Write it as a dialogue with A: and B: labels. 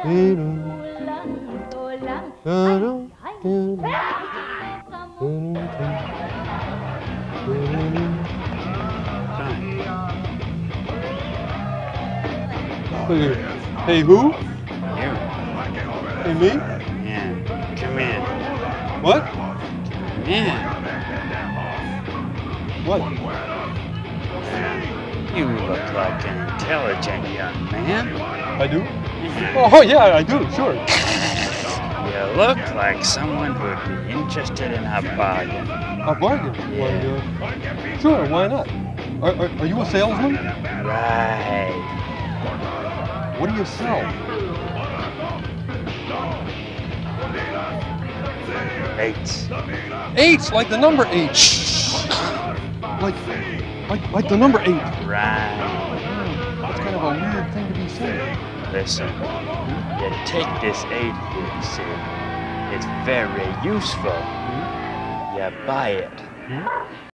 A: Hey, who?
B: You.
A: Hey, me?
B: Yeah. Come in.
A: What?
B: Come in.
A: What?
B: You look like an intelligent young man.
A: I do?
B: Yeah.
A: Oh, yeah, I do, sure.
B: You look like someone who'd be interested in a bargain.
A: A bargain?
B: Yeah.
A: Why, sure, why not? Are you a salesman?
B: Right.
A: What do you sell?
B: Eight.
A: Eights, like the number 8. Like the number 8.
B: Right.
A: That's kind of a weird thing to be saying.
B: Listen, you take this 8 here, see? It's very useful. You buy it.